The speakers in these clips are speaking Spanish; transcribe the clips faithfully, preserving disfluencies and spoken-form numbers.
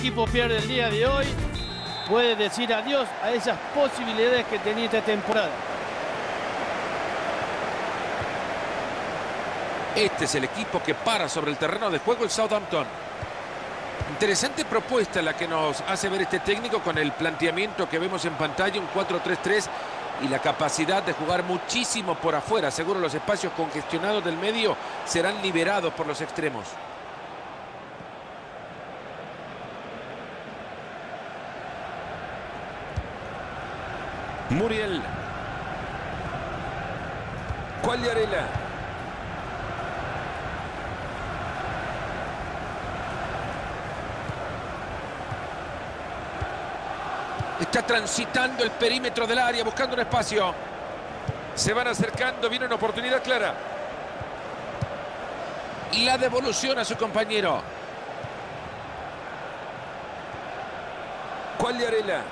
equipo pierde el día de hoy, puede decir adiós a esas posibilidades que tenía esta temporada. Este es el equipo que para sobre el terreno de juego, el Southampton. Interesante propuesta la que nos hace ver este técnico con el planteamiento que vemos en pantalla, un cuatro tres tres, y la capacidad de jugar muchísimo por afuera. Seguro los espacios congestionados del medio serán liberados por los extremos. Muriel. Quagliarella. Está transitando el perímetro del área, buscando un espacio. Se van acercando, viene una oportunidad clara. Y la devolución a su compañero. Quagliarella.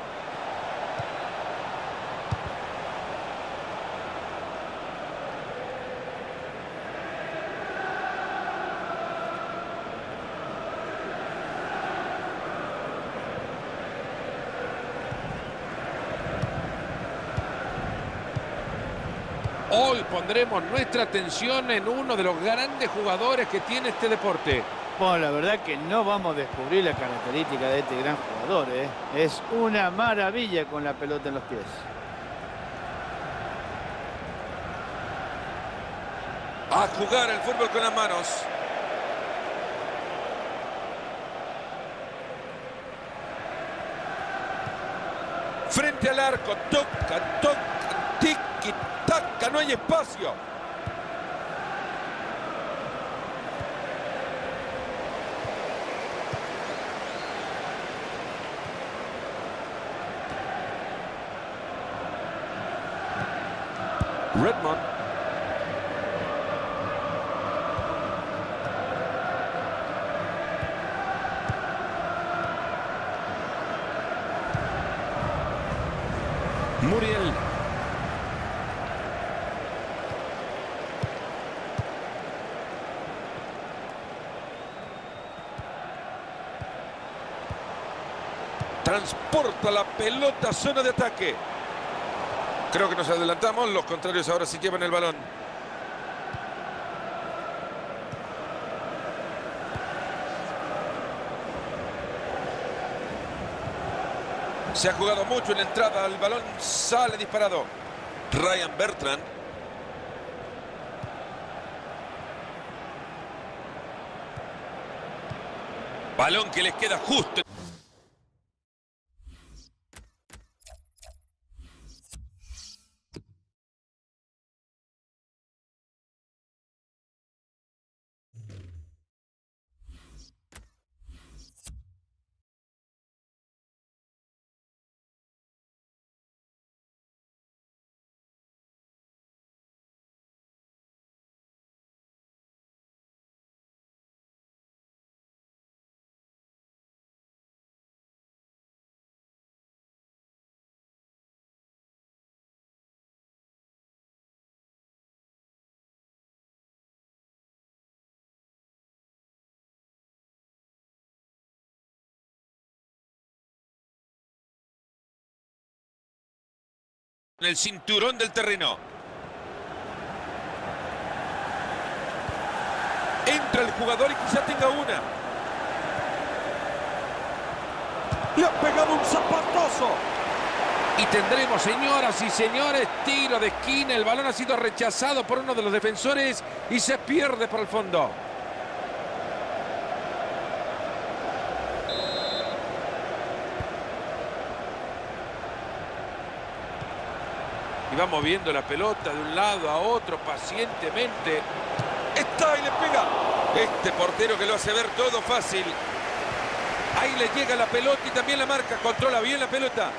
Hoy pondremos nuestra atención en uno de los grandes jugadores que tiene este deporte. Bueno, la verdad que no vamos a descubrir la característica de este gran jugador, ¿eh? Es una maravilla con la pelota en los pies. A jugar el fútbol con las manos. Frente al arco, toca, toca, tiki, taca, no hay espacio. Redmond. Muriel. Transporta la pelota a zona de ataque. Creo que nos adelantamos. Los contrarios ahora sí llevan el balón. Se ha jugado mucho en la entrada. El balón sale disparado. Ryan Bertrand. Balón que les queda justo. En el cinturón del terreno. Entra el jugador y quizá tenga una. Le ha pegado un zapatazo. Y tendremos, señoras y señores, tiro de esquina. El balón ha sido rechazado por uno de los defensores y se pierde por el fondo. Y va moviendo la pelota de un lado a otro pacientemente. Está y le pega. Este portero que lo hace ver todo fácil. Ahí le llega la pelota y también la marca. Controla bien la pelota.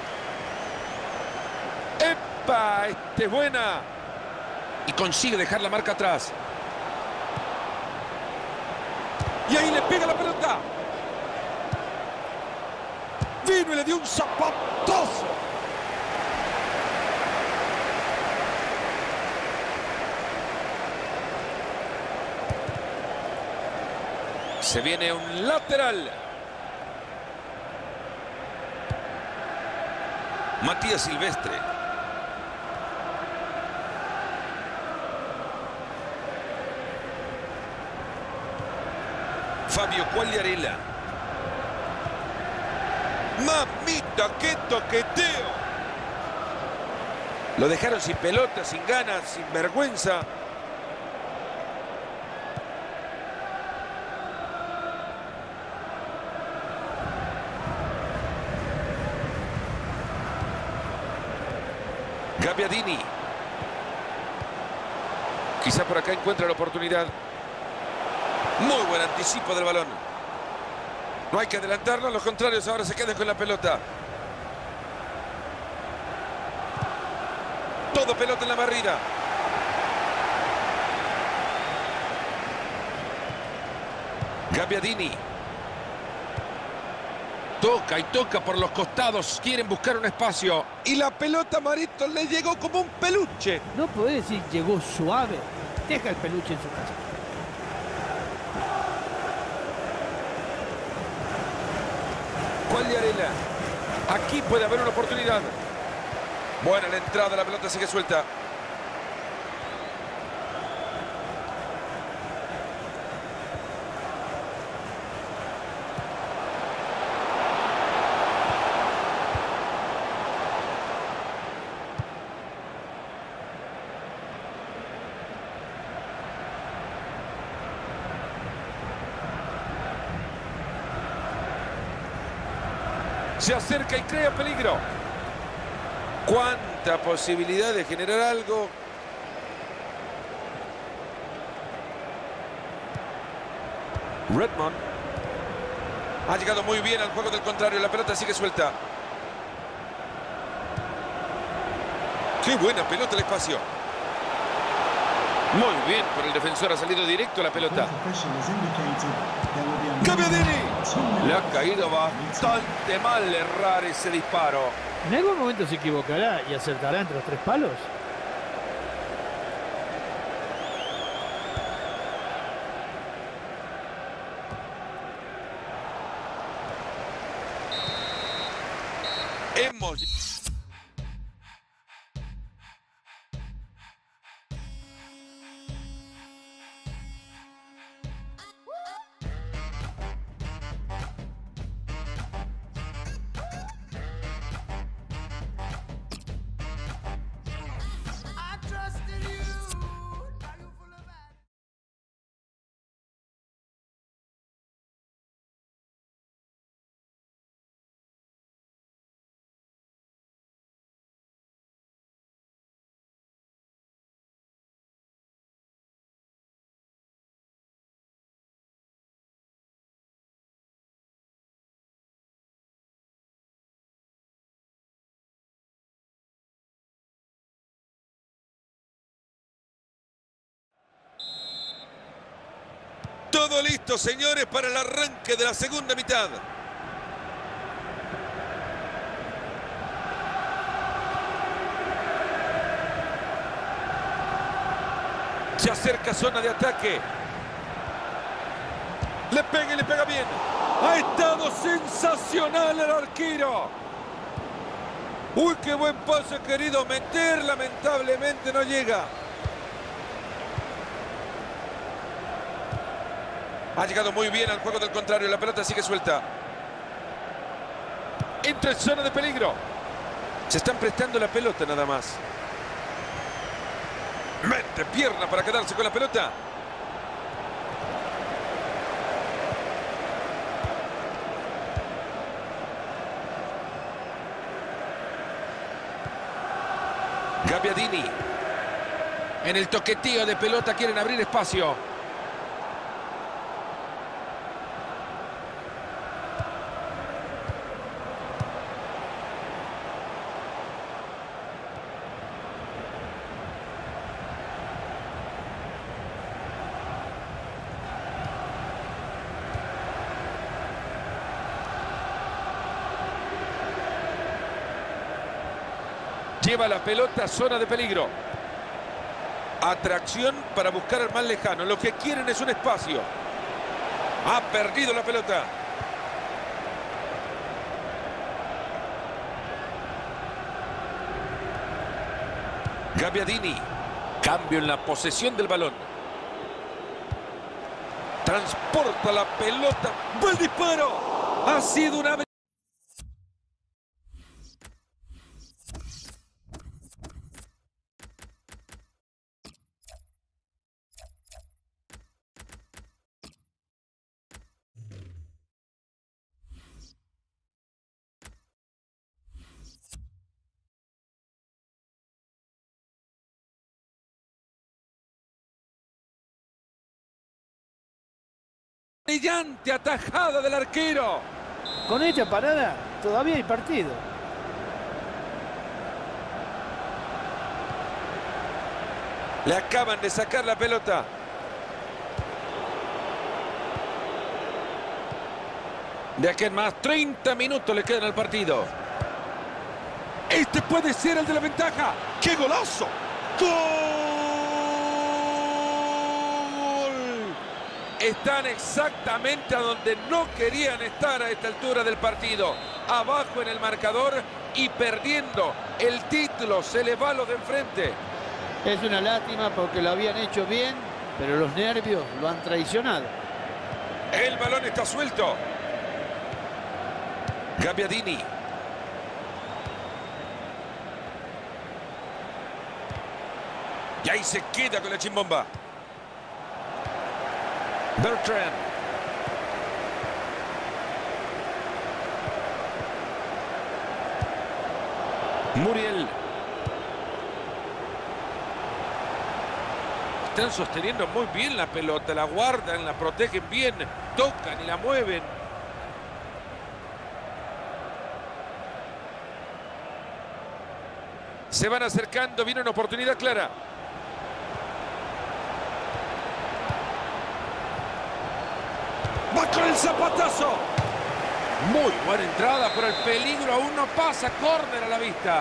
¡Epa! Este es buena. Y consigue dejar la marca atrás. Y ahí le pega la pelota. Vino y le dio un zapatazo. Se viene un lateral. Matías Silvestre. Fabio Quagliarella. ¡Mamita, qué toqueteo! Lo dejaron sin pelota, sin ganas, sin vergüenza. Gabbiadini. Quizá por acá encuentra la oportunidad. Muy buen anticipo del balón. No hay que adelantarlo, los contrarios ahora se quedan con la pelota. Todo pelota en la barrida. Gabbiadini. Toca y toca por los costados. Quieren buscar un espacio. Y la pelota, Marito, le llegó como un peluche. No podés decir llegó suave. Deja el peluche en su casa. Quagliarella. Aquí puede haber una oportunidad. Buena la entrada, la pelota sigue suelta. Se acerca y crea peligro. Cuánta posibilidad de generar algo. Redmond. Ha llegado muy bien al juego del contrario. La pelota sigue suelta. Qué buena pelota al espacio. Muy bien por el defensor. Ha salido directo a la pelota. Gabbiadini. Le ha caído bastante mal errar ese disparo. ¿En algún momento se equivocará y acertará entre los tres palos? Hemos... Todo listo, señores, para el arranque de la segunda mitad. Se acerca zona de ataque. Le pega y le pega bien. Ha estado sensacional el arquero. Uy, qué buen pase, querido meter. Lamentablemente no llega. Ha llegado muy bien al juego del contrario. La pelota sigue suelta. Entra en zona de peligro. Se están prestando la pelota nada más. Mete pierna para quedarse con la pelota. Gabbiadini. En el toqueteo de pelota quieren abrir espacio. Lleva la pelota a zona de peligro. Atracción para buscar al más lejano. Lo que quieren es un espacio. Ha perdido la pelota. Gabbiadini. Cambio en la posesión del balón. Transporta la pelota. ¡Buen disparo! Ha sido una... brillante atajada del arquero. Con esta parada todavía hay partido. Le acaban de sacar la pelota. De aquí en más, treinta minutos le quedan al partido. Este puede ser el de la ventaja. ¡Qué golazo! ¡Gol! Están exactamente a donde no querían estar a esta altura del partido. Abajo en el marcador y perdiendo el título. Se le va lo de enfrente. Es una lástima porque lo habían hecho bien, pero los nervios lo han traicionado. El balón está suelto. Gabbiadini. Y ahí se queda con la chimbomba. Bertrand. Muriel. Están sosteniendo muy bien la pelota, la guardan, la protegen bien, tocan y la mueven. Se van acercando, viene una oportunidad clara. ¡Va con el zapatazo! Muy buena entrada, pero el peligro aún no pasa. Córner a la vista.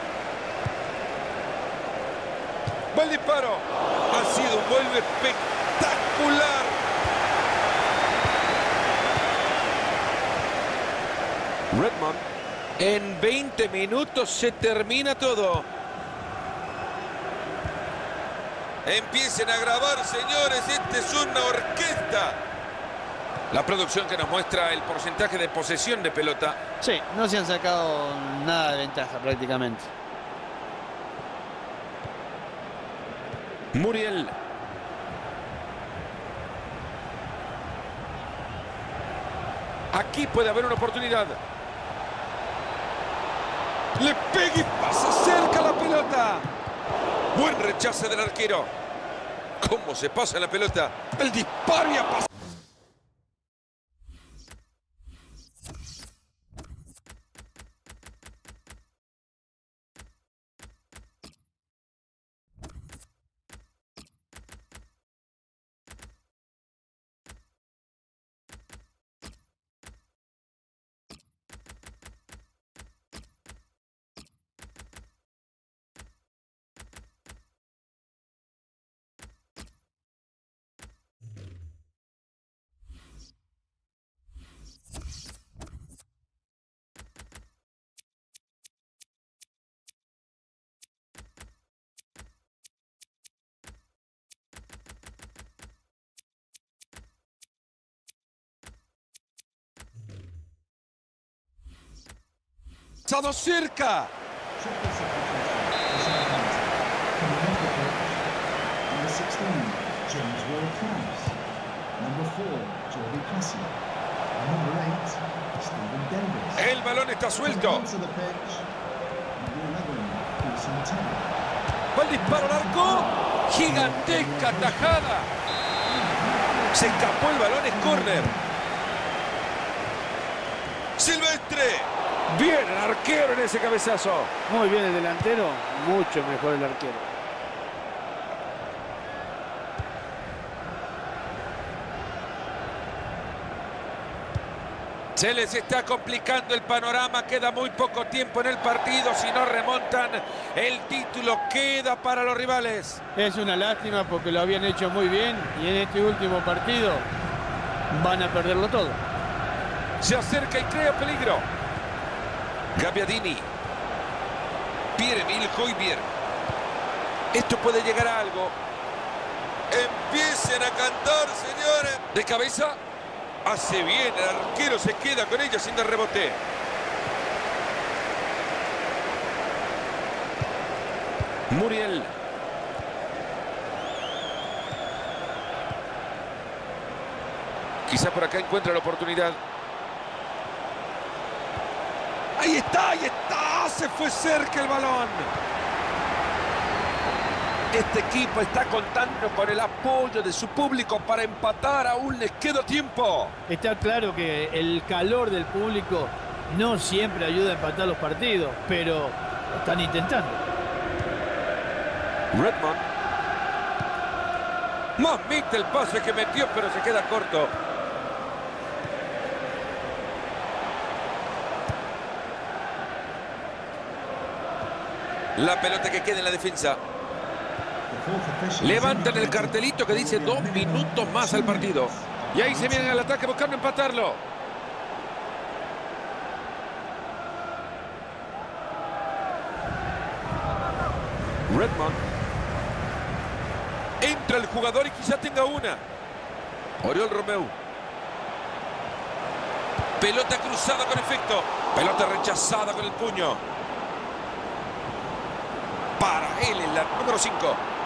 Buen disparo. Ha sido un vuelo espectacular. Redmond. En veinte minutos se termina todo. Empiecen a grabar, señores. Esta es una orquesta. La producción que nos muestra el porcentaje de posesión de pelota. Sí, no se han sacado nada de ventaja prácticamente. Muriel. Aquí puede haber una oportunidad. Le pega y pasa cerca la pelota. Buen rechace del arquero. ¿Cómo se pasa la pelota? El disparo y a pasar. Pasado cerca. El balón está suelto. Va el disparo al arco. Gigantesca tajada. Se escapó el balón, es córner. Silvestre. Bien el arquero en ese cabezazo. Muy bien el delantero, mucho mejor el arquero. Se les está complicando el panorama, queda muy poco tiempo en el partido. Si no remontan, el título queda para los rivales. Es una lástima porque lo habían hecho muy bien y en este último partido van a perderlo todo. Se acerca y crea peligro. Gabbiadini. Pierre-Emile Højbjerg. Esto puede llegar a algo. Empiecen a cantar, señores. De cabeza. Hace bien. El arquero se queda con ella sin el rebote. Muriel. Quizá por acá encuentra la oportunidad. Ahí está, ahí está. Se fue cerca el balón. Este equipo está contando con el apoyo de su público para empatar. Aún les queda tiempo. Está claro que el calor del público no siempre ayuda a empatar los partidos, pero están intentando. Redmond. Mamita el pase que metió, pero se queda corto. La pelota que queda en la defensa. Levantan el cartelito que dice dos minutos más al partido. Y ahí se vienen al ataque buscando empatarlo. Redmond. Entra el jugador y quizá tenga una. Oriol Romeu. Pelota cruzada con efecto. Pelota rechazada con el puño. Para él en la número cinco.